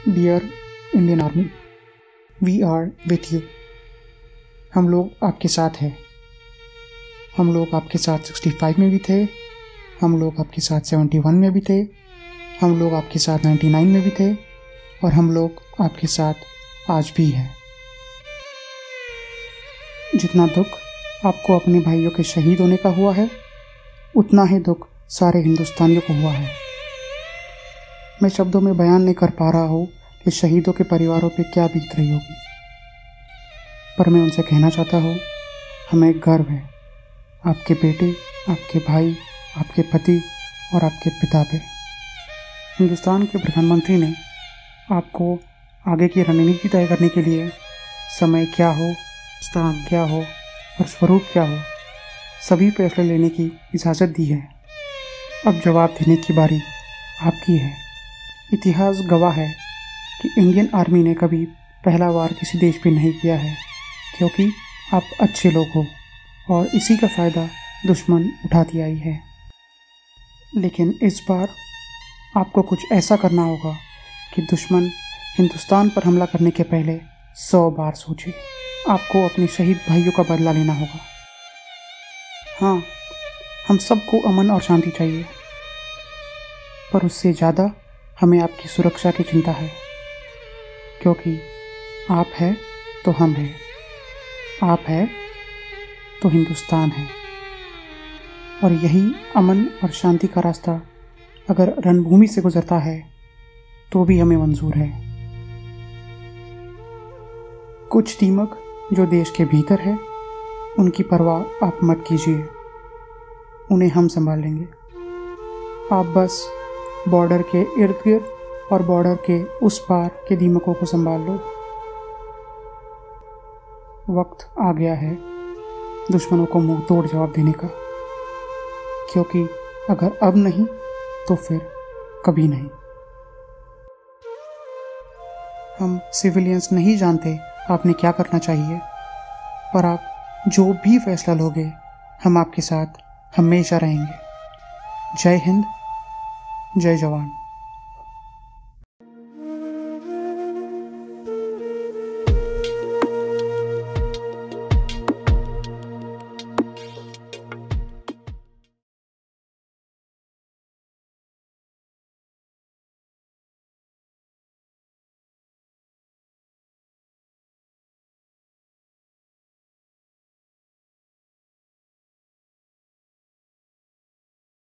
Dear Indian army, we are with you. हम लोग आपके साथ हैं। हम लोग आपके साथ 65 में भी थे, हम लोग आपके साथ 71 में भी थे, हम लोग आपके साथ 99 में भी थे और हम लोग आपके साथ आज भी हैं। जितना दुख आपको अपने भाइयों के शहीद होने का हुआ है, उतना ही दुख सारे हिंदुस्तानियों को हुआ है। मैं शब्दों में बयान नहीं कर पा रहा हूँ कि शहीदों के परिवारों पे क्या बीत रही होगी, पर मैं उनसे कहना चाहता हूँ, हमें गर्व है आपके बेटे, आपके भाई, आपके पति और आपके पिता पे। हिंदुस्तान के प्रधानमंत्री ने आपको आगे की रणनीति तय करने के लिए समय क्या हो, स्थान क्या हो और स्वरूप क्या हो, सभी फैसले लेने की इजाज़त दी है। अब जवाब देने की बारी आपकी है। इतिहास गवाह है कि इंडियन आर्मी ने कभी पहला वार किसी देश पे नहीं किया है, क्योंकि आप अच्छे लोग हो और इसी का फ़ायदा दुश्मन उठाती आई है। लेकिन इस बार आपको कुछ ऐसा करना होगा कि दुश्मन हिंदुस्तान पर हमला करने के पहले 100 बार सोचे। आपको अपने शहीद भाइयों का बदला लेना होगा। हाँ, हम सबको अमन और शांति चाहिए, पर उससे ज़्यादा हमें आपकी सुरक्षा की चिंता है, क्योंकि आप हैं तो हम हैं, आप हैं तो हिंदुस्तान है। और यही अमन और शांति का रास्ता अगर रणभूमि से गुजरता है तो भी हमें मंजूर है। कुछ दीमक जो देश के भीतर है, उनकी परवाह आप मत कीजिए, उन्हें हम संभाल लेंगे। आप बस बॉर्डर के इर्द गिर्द और बॉर्डर के उस पार के दीमकों को संभाल लो। वक्त आ गया है दुश्मनों को मुंह तोड़ जवाब देने का, क्योंकि अगर अब नहीं तो फिर कभी नहीं। हम सिविलियंस नहीं जानते आपने क्या करना चाहिए, पर आप जो भी फैसला लोगे, हम आपके साथ हमेशा रहेंगे। जय हिंद, जय जवान।